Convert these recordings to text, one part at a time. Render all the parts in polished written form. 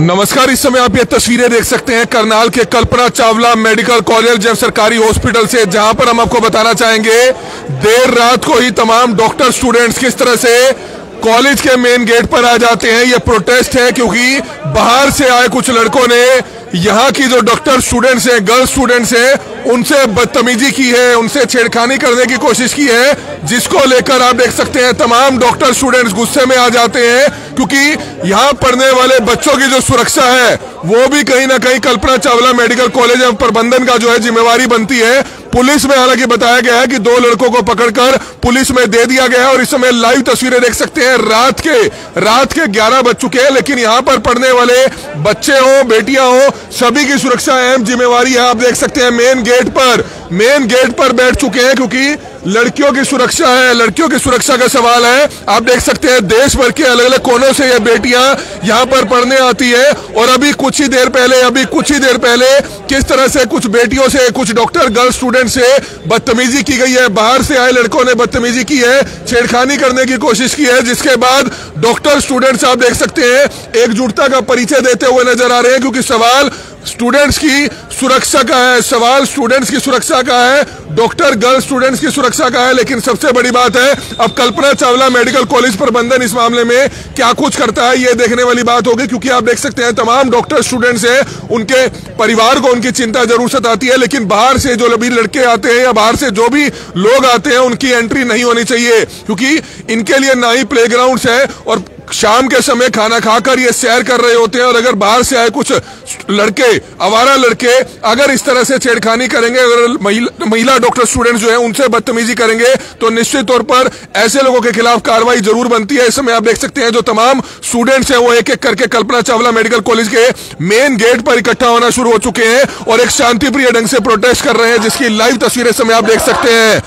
नमस्कार। इस समय आप ये तस्वीरें देख सकते हैं करनाल के कल्पना चावला मेडिकल कॉलेज सरकारी हॉस्पिटल से, जहां पर हम आपको बताना चाहेंगे देर रात को ही तमाम डॉक्टर स्टूडेंट्स किस तरह से कॉलेज के मेन गेट पर आ जाते हैं। ये प्रोटेस्ट है क्योंकि बाहर से आए कुछ लड़कों ने यहाँ की जो डॉक्टर स्टूडेंट्स हैं, गर्ल्स स्टूडेंट्स हैं, उनसे बदतमीजी की है, उनसे छेड़खानी करने की कोशिश की है, जिसको लेकर आप देख सकते हैं तमाम डॉक्टर स्टूडेंट्स गुस्से में आ जाते हैं। क्योंकि यहाँ पढ़ने वाले बच्चों की जो सुरक्षा है वो भी कहीं ना कहीं कल्पना चावला मेडिकल कॉलेज प्रबंधन का जो है जिम्मेवारी बनती है। पुलिस में हालांकि बताया गया है कि 2 लड़कों को पकड़कर पुलिस में दे दिया गया है और इस समय लाइव तस्वीरें देख सकते हैं। रात के 11 बज चुके हैं, लेकिन यहाँ पर पढ़ने वाले बच्चे हो, बेटियां हो, सभी की सुरक्षा अहम जिम्मेवारी है। आप देख सकते हैं मेन गेट पर बैठ चुके हैं क्योंकि लड़कियों की सुरक्षा है, लड़कियों की सुरक्षा का सवाल है। आप देख सकते हैं देश भर के अलग अलग कोनों से ये बेटियां यहाँ पर पढ़ने आती है और अभी कुछ ही देर पहले किस तरह से कुछ बेटियों से, कुछ डॉक्टर गर्ल स्टूडेंट से बदतमीजी की गई है। बाहर से आए लड़कों ने बदतमीजी की है, छेड़खानी करने की कोशिश की है, जिसके बाद डॉक्टर स्टूडेंट्स आप देख सकते हैं एकजुटता का परिचय देते हुए नजर आ रहे हैं। क्योंकि सवाल स्टूडेंट्स की सुरक्षा का है, डॉक्टर गर्ल स्टूडेंट्स की सुरक्षा का है। लेकिन सबसे बड़ी बात है अब कल्पना चावला मेडिकल कॉलेज प्रबंधन इस मामले में क्या कुछ करता है, ये देखने वाली बात होगी। क्योंकि आप देख सकते हैं तमाम डॉक्टर स्टूडेंट्स हैं, उनके परिवार को उनकी चिंता जरूर सताती है, लेकिन बाहर से जो भी लड़के आते हैं या बाहर से जो भी लोग आते हैं उनकी एंट्री नहीं होनी चाहिए। क्योंकि इनके लिए ना ही प्लेग्राउंड्स है और शाम के समय खाना खाकर ये सैर कर रहे होते हैं। और अगर बाहर से आए कुछ लड़के, आवारा लड़के अगर इस तरह से छेड़खानी करेंगे, अगर महिला डॉक्टर स्टूडेंट्स जो है उनसे बदतमीजी करेंगे, तो निश्चित तौर पर ऐसे लोगों के खिलाफ कार्रवाई जरूर बनती है। इस समय आप देख सकते हैं जो तमाम स्टूडेंट्स हैं वो एक एक करके कल्पना चावला मेडिकल कॉलेज के मेन गेट पर इकट्ठा होना शुरू हो चुके हैं और एक शांतिप्रिय ढंग से प्रोटेस्ट कर रहे हैं, जिसकी लाइव तस्वीरें समय आप देख सकते हैं।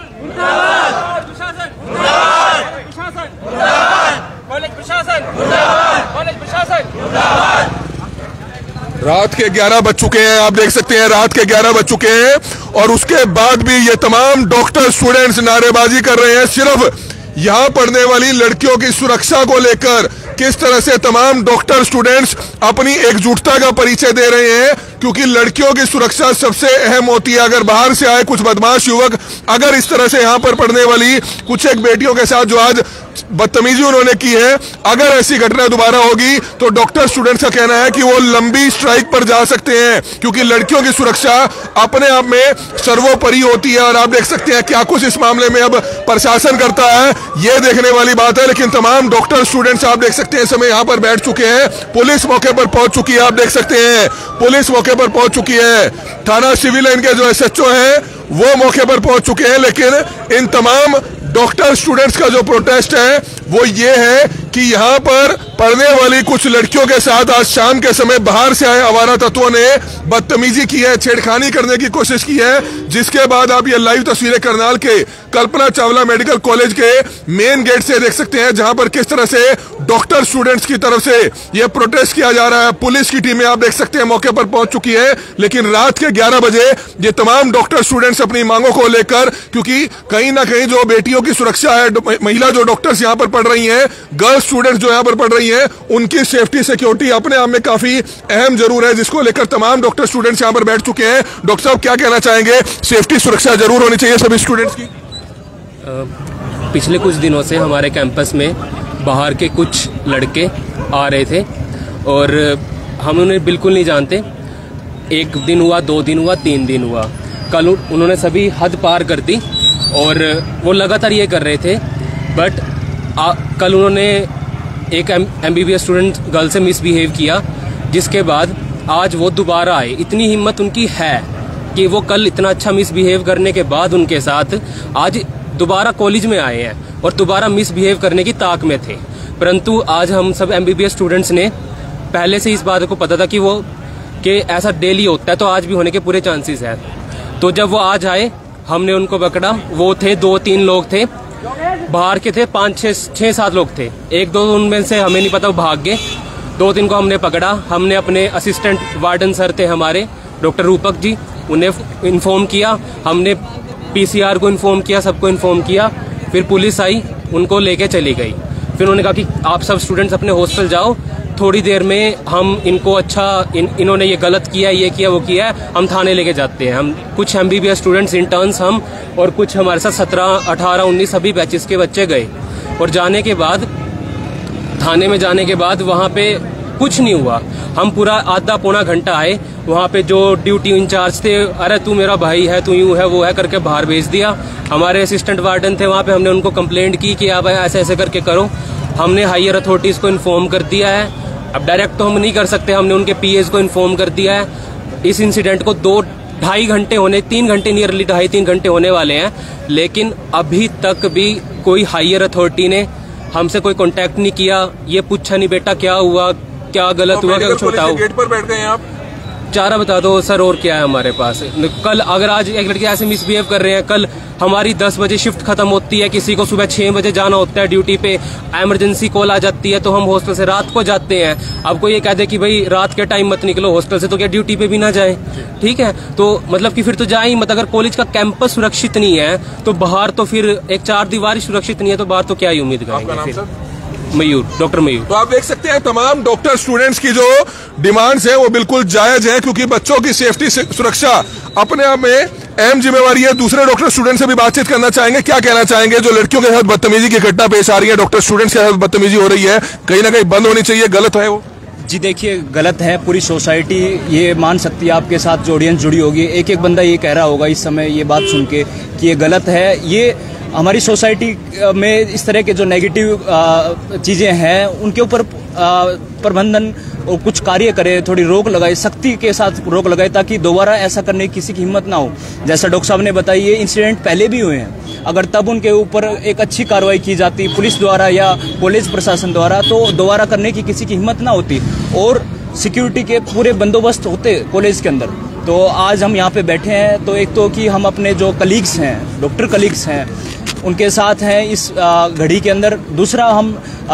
रात के 11 बज चुके हैं, आप देख सकते हैं रात के 11 बज चुके हैं और उसके बाद भी ये तमाम डॉक्टर स्टूडेंट्स नारेबाजी कर रहे हैं सिर्फ यहाँ पढ़ने वाली लड़कियों की सुरक्षा को लेकर। किस तरह से तमाम डॉक्टर स्टूडेंट्स अपनी एकजुटता का परिचय दे रहे हैं, क्योंकि लड़कियों की सुरक्षा सबसे अहम होती है। अगर बाहर से आए कुछ बदमाश युवक अगर इस तरह से यहाँ पर पढ़ने वाली कुछ एक बेटियों के साथ जो आज बदतमीजी उन्होंने की है, अगर ऐसी घटना दोबारा होगी तो डॉक्टर स्टूडेंट्स का कहना है कि वो लंबी स्ट्राइक पर जा सकते हैं। क्योंकि लड़कियों की सुरक्षा अपने आप में सर्वोपरि होती है और आप देख सकते हैं क्या कुछ इस मामले में अब प्रशासन करता है, ये देखने वाली बात है। लेकिन तमाम डॉक्टर स्टूडेंट्स आप देख सकते हैं इस समय यहाँ पर बैठ चुके हैं, पुलिस मौके पर पहुंच चुकी है। आप देख सकते हैं पुलिस मौके पर पहुंच चुकी है, थाना सिविल लाइन के जो SHO हैं वो मौके पर पहुंच चुके हैं। लेकिन इन तमाम डॉक्टर स्टूडेंट्स का जो प्रोटेस्ट है वो ये है कि यहाँ पर पढ़ने वाली कुछ लड़कियों के साथ आज शाम के समय बाहर से आए आवारा तत्वों ने बदतमीजी की है, छेड़खानी करने की कोशिश की है। जिसके बाद आप ये लाइव तस्वीरें करनाल के कल्पना चावला मेडिकल कॉलेज के मेन गेट से देख सकते हैं, जहां पर किस तरह से डॉक्टर स्टूडेंट्स की तरफ से ये प्रोटेस्ट किया जा रहा है। पुलिस की टीमें आप देख सकते हैं मौके पर पहुंच चुकी है। लेकिन रात के 11 बजे ये तमाम डॉक्टर स्टूडेंट्स अपनी मांगों को लेकर, क्योंकि कहीं ना कहीं जो बेटियों की सुरक्षा है, महिला जो डॉक्टर्स यहाँ पर पढ़ रही हैं, गर्ल्स स्टूडेंट्स जो यहाँ पर पढ़ रही हैं, उनकी सेफ्टी सिक्योरिटी अपने आप में काफी अहम जरूर है, जिसको लेकर तमाम डॉक्टर स्टूडेंट्स यहाँ पर बैठ चुके हैं। डॉक्टर साहब क्या कहना चाहेंगे? सेफ्टी सुरक्षा जरूर होनी चाहिए सभी स्टूडेंट्स की। पिछले कुछ दिनों से हमारे कैंपस में बाहर के कुछ लड़के आ रहे थे और हम उन्हें बिल्कुल नहीं जानते। 1 दिन हुआ, 2 दिन हुआ, 3 दिन हुआ, कल उन्होंने सभी हद पार कर दी और वो लगातार ये कर रहे थे। बट कल उन्होंने एक MBBS स्टूडेंट गर्ल से मिसबिहेव किया, जिसके बाद आज वो दोबारा आए। इतनी हिम्मत उनकी है कि वो कल इतना अच्छा मिसबिहेव करने के बाद उनके साथ आज दोबारा कॉलेज में आए हैं और दोबारा मिसबिहेव करने की ताक में थे। परंतु आज हम सब MBBS स्टूडेंट्स ने पहले से इस बात को पता था कि ऐसा डेली होता है, तो आज भी होने के पूरे चांसेस है। तो जब वो आज आए हमने उनको पकड़ा। वो थे 2-3 लोग थे, बाहर के थे 5-6-7 लोग थे। 1-2 उनमें से हमें नहीं पता वो भाग गए। 2-3 को हमने पकड़ा। हमने अपने असिस्टेंट वार्डन सर थे हमारे डॉक्टर रूपक जी, उन्हें इन्फॉर्म किया। हमने PCR को इन्फॉर्म किया, सबको इन्फॉर्म किया। फिर पुलिस आई, उनको लेके चली गई। फिर उन्होंने कहा कि आप सब स्टूडेंट्स अपने हॉस्टल जाओ, थोड़ी देर में हम इनको अच्छा इन्होंने ये गलत किया, ये किया, वो किया, हम थाने लेके जाते हैं। हम कुछ MBBS स्टूडेंट्स इंटर्न्स हम और कुछ हमारे साथ 17, 18, 19 सभी बैचेस के बच्चे गए और जाने के बाद थाने में जाने के बाद वहाँ पे कुछ नहीं हुआ। हम पूरा आधा पौना घंटा आए, वहाँ पे जो ड्यूटी इंचार्ज थे, अरे तू मेरा भाई है, तू यूँ है वो है करके बाहर भेज दिया। हमारे असिस्टेंट वार्डन थे वहाँ पे, हमने उनको कंप्लेंट की कि आप ऐसे ऐसे करके करो। हमने हायर अथॉरिटीज़ को इन्फॉर्म कर दिया है। अब डायरेक्ट तो हम नहीं कर सकते, हमने उनके PAs को इन्फॉर्म कर दिया है। इस इंसिडेंट को 2-2.5 घंटे होने, 3 घंटे नियरली 2.5-3 घंटे होने वाले हैं, लेकिन अभी तक भी कोई हायर अथॉरिटी ने हमसे कोई कांटेक्ट नहीं किया। ये पूछा नहीं बेटा क्या हुआ, क्या गलत हुआ, क्या कुछ बताओ। गेट पर बैठ गए हैं आप, चारा बता दो सर, और क्या है हमारे पास। कल अगर आज एक लड़के ऐसे मिसबिहेव कर रहे हैं, कल हमारी 10 बजे शिफ्ट खत्म होती है, किसी को सुबह 6 बजे जाना होता है ड्यूटी पे, इमरजेंसी कॉल आ जाती है तो हम हॉस्टल से रात को जाते हैं। अब कोई ये कह दे कि भाई रात के टाइम मत निकलो हॉस्टल से, तो क्या ड्यूटी पे भी ना जाए? ठीक है, तो मतलब कि फिर तो जाए ही मत। अगर कॉलेज का कैंपस सुरक्षित नहीं है तो बाहर तो फिर एक 4 दीवार सुरक्षित नहीं है तो बाहर तो क्या ही उम्मीद करेंगे। मयूर, डॉक्टर मयूर। तो आप देख सकते हैं तमाम डॉक्टर स्टूडेंट्स की जो डिमांड्स हैं वो बिल्कुल जायज हैं, क्योंकि बच्चों की सेफ्टी सुरक्षा अपने आप में अहम जिम्मेवारी है। दूसरे डॉक्टर स्टूडेंट से भी बातचीत करना चाहेंगे, क्या कहना चाहेंगे जो लड़कियों के साथ बदतमीजी की घटना पेश आ रही है, डॉक्टर स्टूडेंट्स के साथ बदतमीजी हो रही है, कहीं ना कहीं बंद होनी चाहिए, गलत है वो? जी देखिए, गलत है। पूरी सोसाइटी ये मान सकती है, आपके साथ जो ऑडियंस जुड़ी होगी, एक एक बंदा ये कह रहा होगा इस समय ये बात सुन के कि ये गलत है। ये हमारी सोसाइटी में इस तरह के जो नेगेटिव चीज़ें हैं उनके ऊपर प्रबंधन और कुछ कार्य करे, थोड़ी रोक लगाए, सख्ती के साथ रोक लगाए, ताकि दोबारा ऐसा करने की किसी की हिम्मत ना हो। जैसा डॉक्टर साहब ने बताया, ये इंसिडेंट पहले भी हुए हैं, अगर तब उनके ऊपर एक अच्छी कार्रवाई की जाती पुलिस द्वारा या कॉलेज प्रशासन द्वारा, तो दोबारा करने की किसी की हिम्मत ना होती और सिक्योरिटी के पूरे बंदोबस्त होते कॉलेज के अंदर। तो आज हम यहाँ पे बैठे हैं तो एक तो कि हम अपने जो कलीग्स हैं, डॉक्टर कलीग्स हैं, उनके साथ हैं इस घड़ी के अंदर। दूसरा, हम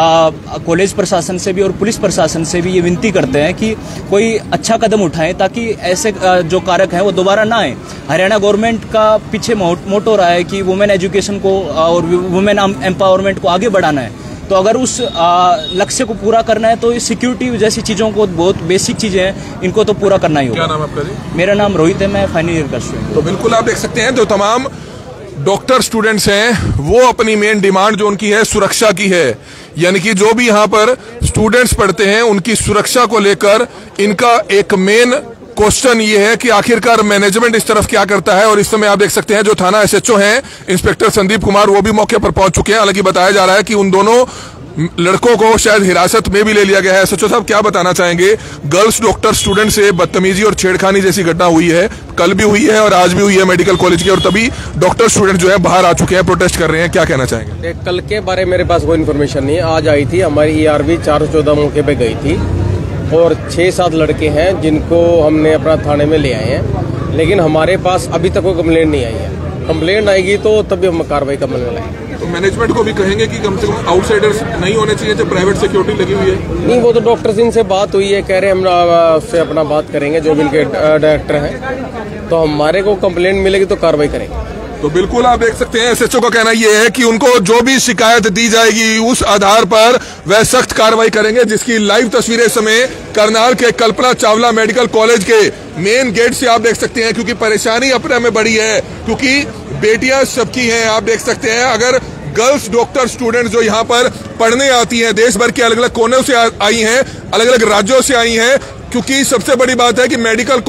कॉलेज प्रशासन से भी और पुलिस प्रशासन से भी ये विनती करते हैं कि कोई अच्छा कदम उठाएं ताकि ऐसे जो कारक हैं वो दोबारा ना आए। हरियाणा गवर्नमेंट का पीछे मोटो रहा है कि वुमेन एजुकेशन को और वुमेन एम्पावरमेंट को आगे बढ़ाना है। तो अगर उस लक्ष्य को पूरा करना है तो सिक्योरिटी जैसी चीज़ों को, बहुत बेसिक चीज़ें हैं, इनको तो पूरा करना ही होगा। क्या नाम आपका जी? मेरा नाम रोहित है, मैं फाइनल ईयर का स्टूडेंट। तो बिल्कुल आप देख सकते हैं जो तमाम डॉक्टर स्टूडेंट्स हैं वो अपनी मेन डिमांड जो उनकी है सुरक्षा की है, यानी कि जो भी यहाँ पर स्टूडेंट्स पढ़ते हैं उनकी सुरक्षा को लेकर इनका एक मेन क्वेश्चन ये है कि आखिरकार मैनेजमेंट इस तरफ क्या करता है। और इस समय आप देख सकते हैं जो थाना SHO हैं इंस्पेक्टर संदीप कुमार, वो भी मौके पर पहुंच चुके हैं। हालांकि बताया जा रहा है कि उन दोनों लड़कों को शायद हिरासत में भी ले लिया गया है। SHO साहब क्या बताना चाहेंगे? गर्ल्स डॉक्टर स्टूडेंट से बदतमीजी और छेड़खानी जैसी घटना हुई है, कल भी हुई है और आज भी हुई है मेडिकल कॉलेज की, और तभी डॉक्टर स्टूडेंट जो है बाहर आ चुके हैं, प्रोटेस्ट कर रहे हैं, क्या कहना चाहेंगे? कल के बारे में मेरे पास कोई इन्फॉर्मेशन नहीं है। आज आई थी हमारी ERV 414 मौके पे गई थी और 6-7 लड़के हैं जिनको हमने अपना थाने में ले आए हैं, लेकिन हमारे पास अभी तक कोई कंप्लेंट नहीं आई है। कंप्लेंट आएगी तो तभी हम कार्रवाई करने लाएंगे। तो मैनेजमेंट को भी कहेंगे कि कम से कम आउटसाइडर्स नहीं होने चाहिए जब प्राइवेट सिक्योरिटी लगी हुई है। नहीं, वो तो डॉक्टर्स इनसे बात हुई है, कह रहे हैं हम उससे अपना बात करेंगे, जो भी इनके डायरेक्टर हैं, तो हमारे को कंप्लेंट मिलेगी तो कार्रवाई करेंगे। तो बिल्कुल आप देख सकते हैं SHO का कहना यह है कि उनको जो भी शिकायत दी जाएगी उस आधार पर वह सख्त कार्रवाई करेंगे, जिसकी लाइव तस्वीरें इस समय करनाल के कल्पना चावला मेडिकल कॉलेज के मेन गेट से आप देख सकते हैं, क्योंकि परेशानी अपने में बड़ी है, क्योंकि बेटियां सबकी हैं। आप देख सकते हैं अगर गर्ल्स डॉक्टर स्टूडेंट जो यहाँ पर पढ़ने आती हैं, देश भर के अलग अलग कोनों से आई हैं, अलग अलग राज्यों से आई हैं, क्योंकि सबसे बड़ी बात है कि मेडिकल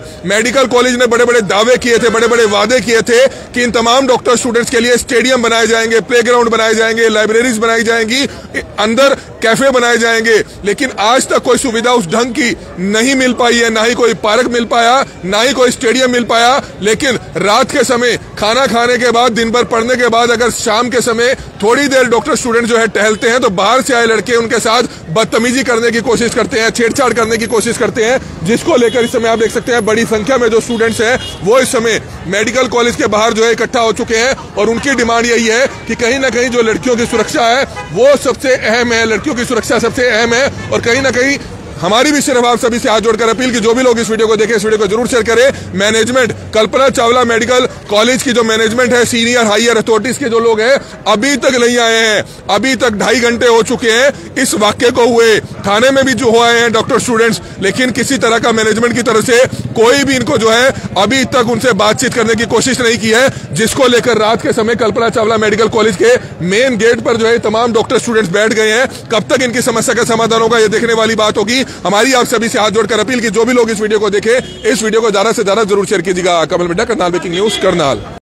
कॉलेज ने बड़े बड़े दावे किए थे, बड़े बड़े वादे किए थे कि इन तमाम डॉक्टर स्टूडेंट्स के लिए स्टेडियम बनाए जाएंगे, प्लेग्राउंड बनाए जाएंगे, लाइब्रेरीज बनाई जाएंगी, अंदर कैफे बनाए जाएंगे, लेकिन आज तक कोई सुविधा उस ढंग की नहीं मिल पाई है। ना ही कोई पार्क मिल पाया, ना ही कोई स्टेडियम मिल पाया। लेकिन रात के समय खाना खाने के बाद, दिन भर पढ़ने के बाद अगर शाम के समय थोड़ी देर डॉक्टर स्टूडेंट जो है टहलते हैं तो बाहर से आए लड़के उनके साथ बदतमीजी करने की कोशिश करते हैं, छेड़छाड़ करने की कोशिश करते हैं, जिसको लेकर इस समय आप देख सकते हैं बड़ी संख्या में जो स्टूडेंट्स हैं वो इस समय मेडिकल कॉलेज के बाहर जो है इकट्ठा हो चुके हैं। और उनकी डिमांड यही है कि कहीं ना कहीं जो लड़कियों की सुरक्षा है वो सबसे अहम है, लड़कियों की सुरक्षा सबसे अहम है। और कहीं ना कहीं हमारी भी सिर्फ आप सभी से हाथ जोड़कर अपील कि जो भी लोग इस वीडियो को देखें, इस वीडियो को जरूर शेयर करें। Management, Kalpana Chawla medical college की जो मैनेजमेंट है, सीनियर हायर अथॉरिटीज के जो लोग हैं, अभी तक नहीं आए हैं। अभी तक 2.5 घंटे हो चुके हैं इस वाक्य को हुए। थाने में भी जो हुए हैं डॉक्टर स्टूडेंट्स, लेकिन किसी तरह का मैनेजमेंट की तरफ से कोई भी इनको जो है अभी तक उनसे बातचीत करने की कोशिश नहीं की है, जिसको लेकर रात के समय कल्पना चावला मेडिकल कॉलेज के मेन गेट पर जो है तमाम डॉक्टर स्टूडेंट्स बैठ गए हैं। कब तक इनकी समस्या का समाधान होगा, ये देखने वाली बात होगी। हमारी आप सभी से हाथ जोड़कर अपील की जो भी लोग इस वीडियो को देखें, इस वीडियो को ज्यादा से ज्यादा जरूर शेयर कीजिएगा। Kamal Midda, Karnal breaking news, Karnal.